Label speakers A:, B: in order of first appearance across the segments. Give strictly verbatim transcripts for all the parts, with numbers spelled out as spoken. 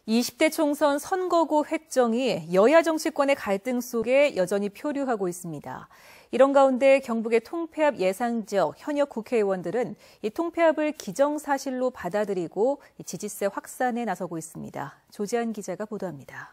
A: 이십 대 총선 선거구 획정이 여야 정치권의 갈등 속에 여전히 표류하고 있습니다. 이런 가운데 경북의 통폐합 예상 지역 현역 국회의원들은 이 통폐합을 기정사실로 받아들이고 지지세 확산에 나서고 있습니다. 조지한 기자가 보도합니다.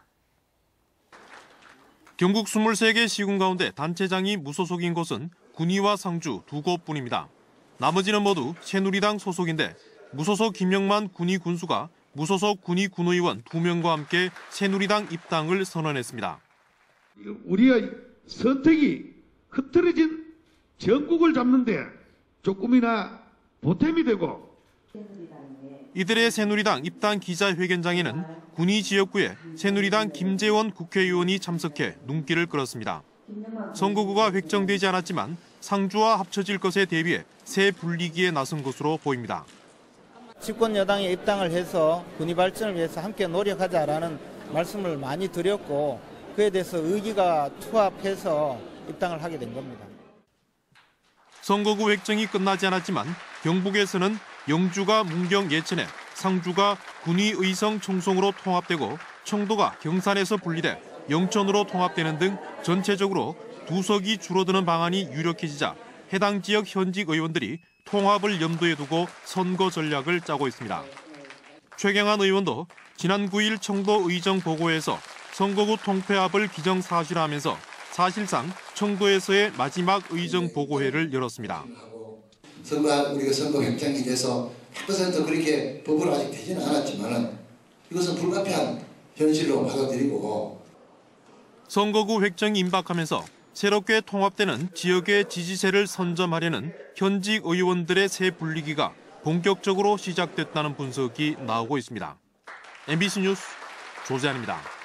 B: 경북 이십세 개 시군 가운데 단체장이 무소속인 곳은 군위와 상주 두 곳뿐입니다. 나머지는 모두 새누리당 소속인데 무소속 김영만 군위 군수가 무소속 군위 군의원 두 명과 함께 새누리당 입당을 선언했습니다.
C: 우리의 선택이 흐트러진 전국을 잡는데 조금이나 보탬이 되고.
B: 이들의 새누리당 입당 기자회견장에는 군위 지역구에 새누리당 김재원 국회의원이 참석해 눈길을 끌었습니다. 선거구가 획정되지 않았지만 상주와 합쳐질 것에 대비해 새 분리기에 나선 것으로 보입니다.
D: 집권 여당에 입당을 해서 군위 발전을 위해서 함께 노력하자라는 말씀을 많이 드렸고 그에 대해서 의기가 투합해서 입당을 하게 된 겁니다.
B: 선거구 획정이 끝나지 않았지만 경북에서는 영주가 문경 예천에, 상주가 군위 의성 청송으로 통합되고 청도가 경산에서 분리돼 영천으로 통합되는 등 전체적으로 두 석이 줄어드는 방안이 유력해지자 해당 지역 현직 의원들이 통합을 염두에 두고 선거 전략을 짜고 있습니다. 최경환 의원도 지난 구 일 청도 의정 보고에서 선거구 통폐합을 기정사실화하면서 사실상 청도에서의 마지막 의정 보고회를 열었습니다.
E: 선거 우리가 선거 획정에 대해서 백 퍼센트 그렇게 법으로 아직 되지는 않았지만은 이것은 불가피한 현실로 받아들이고.
B: 선거구 획정이 임박하면서 새롭게 통합되는 지역의 지지세를 선점하려는 현직 의원들의 새 분리기가 본격적으로 시작됐다는 분석이 나오고 있습니다. 엠비씨 뉴스 조재한입니다.